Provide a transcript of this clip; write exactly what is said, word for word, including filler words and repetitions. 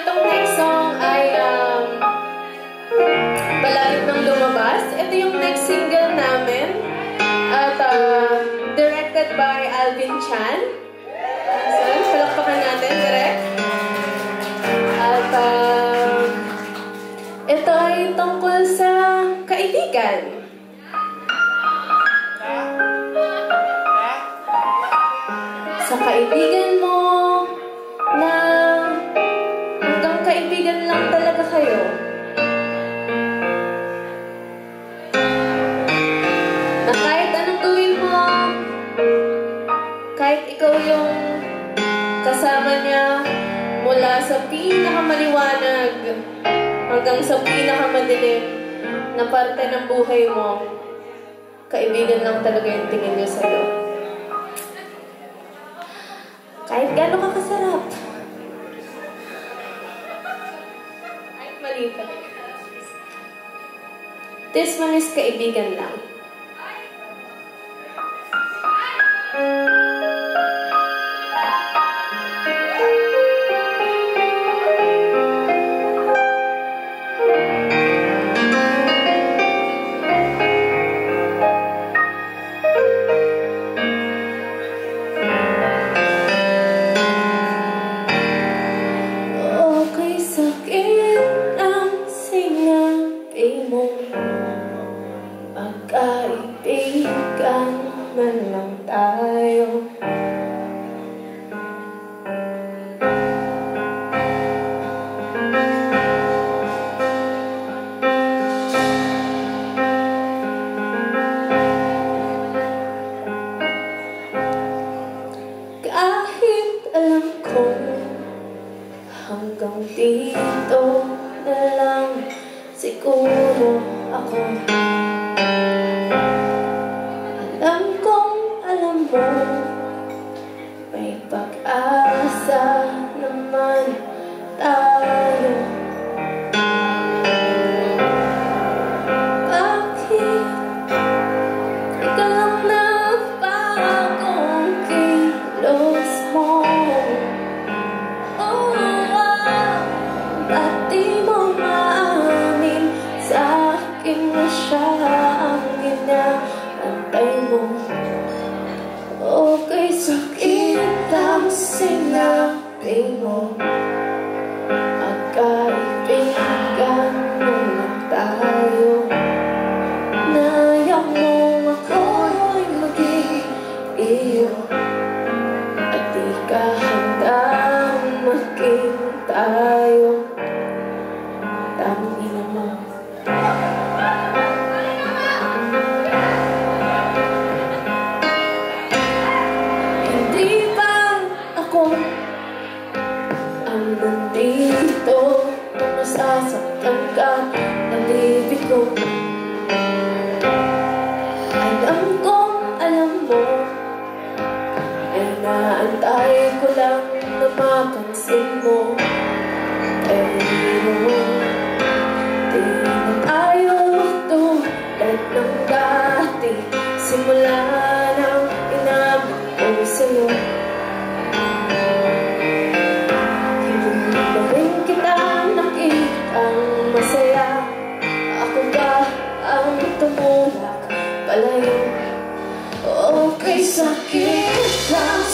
itong next song ay um, Balakit ng Lumabas. Ito yung next single namin. At uh, directed by Alvin Chan. So, palakpakan natin, direct. At uh, ito ay tungkol sa kaibigan. Sa kaibigan mo na hanggang kaibigan lang talaga kayo. Na kahit anong gawin mo, kahit ikaw yung kasama niya mula sa pinakamaliwanag hanggang sa pinakamadilim na parte ng buhay mo, kaibigan lang talaga yung tingin niya sa'yo. Kahit gano'n ka kasarap. Kahit mali pa rin. This one is kaibigan lang. Magkaibigan man lang tayo. Kahit alam kong hanggang dito na lang siguro ako. Alam kong alam mo, may pag-asa naman tayo. Bakit ikaw lang nagpagong kilos mo? Oh, wow, ba't di mo maamin sa akin na siya ang ginaantay mo? Okay, sakit ang sinabi mo. Magkaibigan naman tayo. Nayak mo ako'y maging iyo, at di ka handang maging tayo. Tangina mo. Hindi ba ako ang nandito nung nasasaktan ka ng ibig ko? Alam kong alam mo, ay naantay ko lang na mapansin mo. Pero di na tayo tulad ng dati, simula nang inabot ko sa'yo. Hindi na rin kita nakitang masaya. Ako ba ang tumulak palayo? Okay, sakit lang